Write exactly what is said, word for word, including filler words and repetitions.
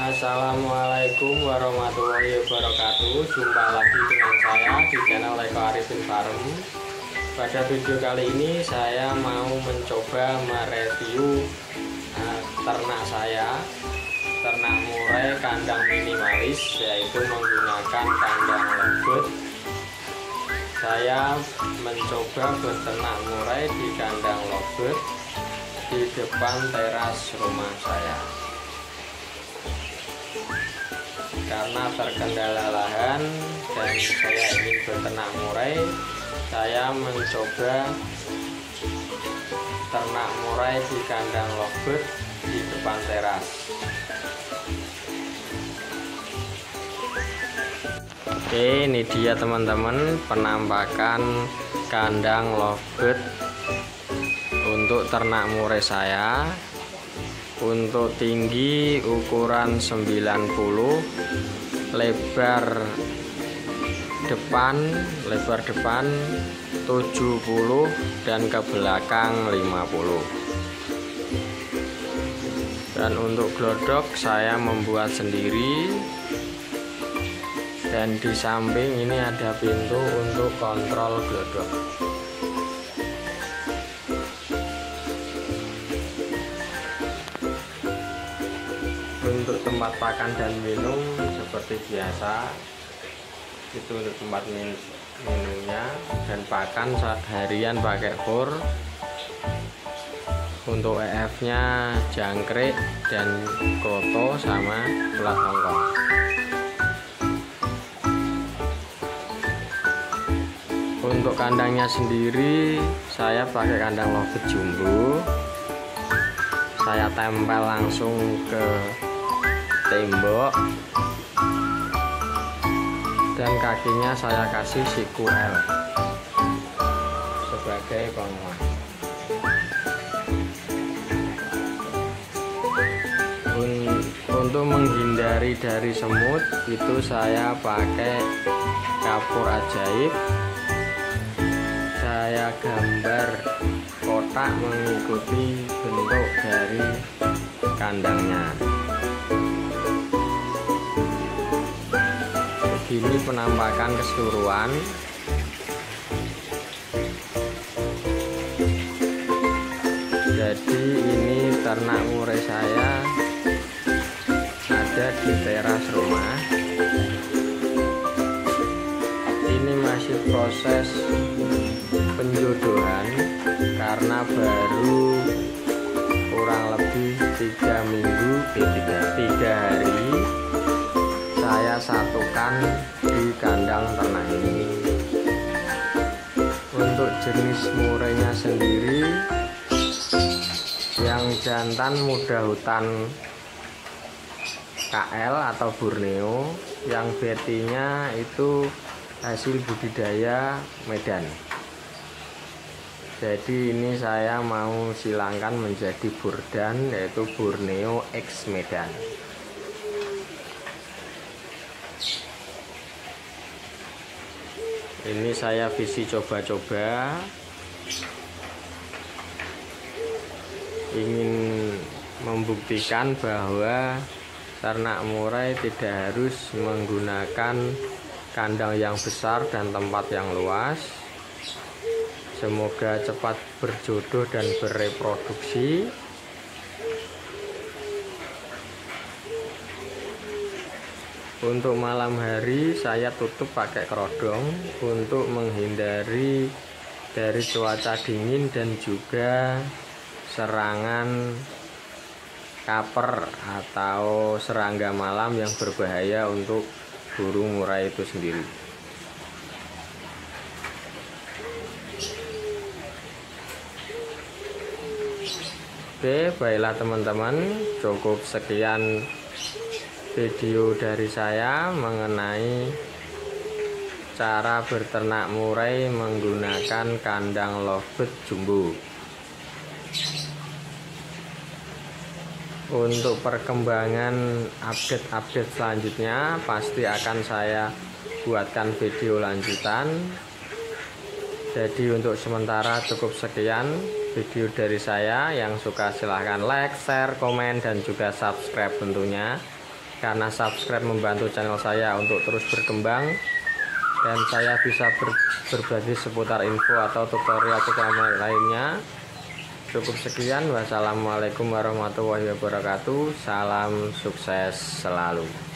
Assalamualaikum warahmatullahi wabarakatuh. Jumpa lagi dengan saya di channel Eko Arifin Farm. Pada video kali ini saya mau mencoba mereview uh, ternak saya, ternak murai kandang minimalis, yaitu menggunakan kandang lembut. Saya mencoba berternak murai di kandang lembut di depan teras rumah saya. Karena terkendala lahan dan saya ingin berternak murai, saya mencoba ternak murai di kandang lovebird di depan teras. Oke, ini dia teman-teman penampakan kandang lovebird untuk ternak murai saya. Untuk tinggi ukuran sembilan puluh, lebar depan lebar depan tujuh puluh dan ke belakang lima puluh. Dan untuk glodok saya membuat sendiri, dan di samping ini ada pintu untuk kontrol glodok. Untuk tempat pakan dan minum seperti biasa, itu untuk tempat min minumnya, dan pakan saat harian pakai fur. Untuk E F nya jangkrik dan kroto sama ulat tongkol. Untuk kandangnya sendiri saya pakai kandang lovebird jumbo. Saya tempel langsung ke tembok, dan kakinya saya kasih siku L sebagai penguat. Untuk menghindari dari semut, itu saya pakai kapur ajaib. Saya gambar kotak mengikuti bentuk dari kandangnya. Begini penampakan keseluruhan. Jadi ini ternak murai saya ada di teras rumah. Ini masih proses penjodohan karena baru kurang lebih tiga minggu, tiga, tiga hari saya satukan di kandang ternak ini. Untuk jenis murainya sendiri, yang jantan muda hutan K L atau Borneo, yang betinya itu hasil budidaya Medan. Jadi ini saya mau silangkan menjadi burdan, yaitu Borneo X Medan. Ini saya visi coba-coba, ingin membuktikan bahwa ternak murai tidak harus menggunakan kandang yang besar dan tempat yang luas. Semoga cepat berjodoh dan bereproduksi. Untuk malam hari saya tutup pakai kerodong untuk menghindari dari cuaca dingin dan juga serangan kaper atau serangga malam yang berbahaya untuk burung murai itu sendiri. Oke, baiklah teman-teman, cukup sekian video dari saya mengenai cara berternak murai menggunakan kandang lovebird jumbo. Untuk perkembangan update-update selanjutnya pasti akan saya buatkan video lanjutan. Jadi untuk sementara cukup sekian video dari saya. Yang suka silahkan like, share, komen, dan juga subscribe tentunya. karena subscribe membantu channel saya untuk terus berkembang dan saya bisa ber, berbagi seputar info atau tutorial-tutorial lainnya. Cukup sekian, wassalamualaikum warahmatullahi wabarakatuh. Salam sukses selalu.